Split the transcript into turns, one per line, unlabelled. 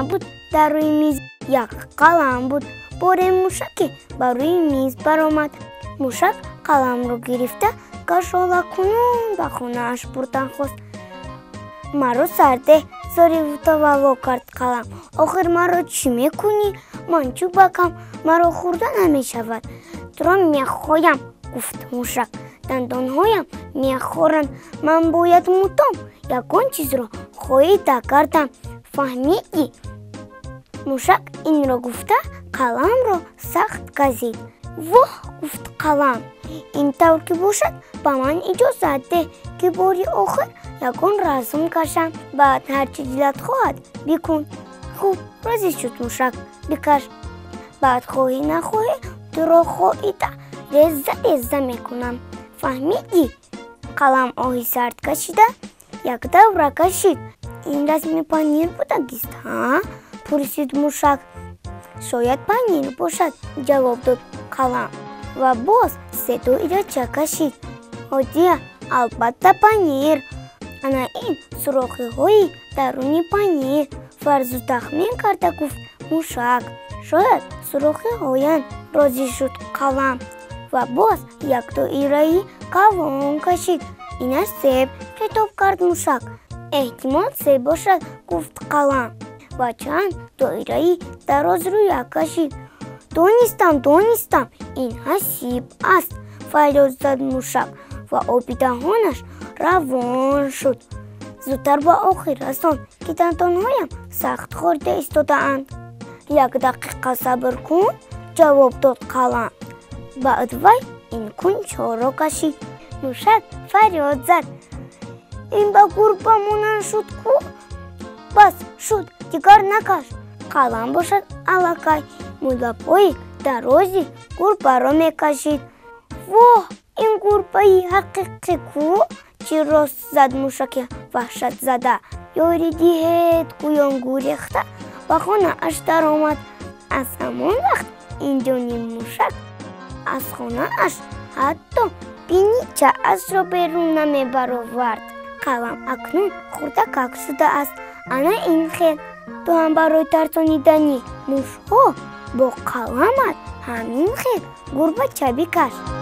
نبود در روی میز یک قلم بود. بار موشکی بر روی میز برآمد. موشک قلم رو گرفته گشاده کنون به خونه‌اش بردن خواست. مرا سرده زاری تولو کرد قلم. آخر مرا چی میکنی؟ من چوبکم، مرا خورده نمیشود. تو را میخوایم، گفت موشک. دندانهایم میخورند. من باید مدام یکان چیز را خواهیده کردم. فهمیدی؟ موشک این را گفته قلم را سخت گزید. واه، گفت قلم، این طور که باشد به من اجازت ده که باری آخر یکان رسم کشم. بعد هرچی دلت خواهد بکن. خوب، راضی شد موشک. بکش. بعد خواهی نخواهی تو را خواهیده ریزه میکنم. فهمیدی؟ قلم آهی سرد کشیده یک دوره کشید. این رسم پنیر بودگیست ها؟ پرسید موشک. شاید پنیر باشد، جواب داد قلم و باز سه دایره کشید. هدیه، البته پنیر. انا این سوراخی های درونی پنیر. فرض و تخمین کرده گفت موشک. شاید سوراخی هایند. راضی شد قلم و باز یک دایره کاوان کشید. اینش سیب، خطاب کرد موشک. احتمال سیب باشد، گفت قلم و چند دایره دراز روی کشید. دانستم اینها سیب است، فریاد زد موشک و آب دهانش روان شد. زودتر به آخر رساند که دندانهایم سخت خورده ایستاده‌اند. یک دقیقه صبر کن، جواب داد قلم. بعد وی این کنچه را کشید. موشک فریاد زد این به گربه مانند شد کو؟ بس شد، دیگر نکش. قلم باشد الکی ملپای درازی گربه را میکشید. واه، این گربه حقیقی کو؟ چی راست زد موشک وحشت زده. یاری دیهت گویان گریخته به خانه اش در آمد. از همان وقت اینجا نیم موشک از خانه اش حتی بینیچه از را بیرون نمی برآورد. قلم اکنون خورده کک شده است. انا این خیل تو هم برای ترسانیدنی موشها با قلمت همین خیل گربه چه بکش.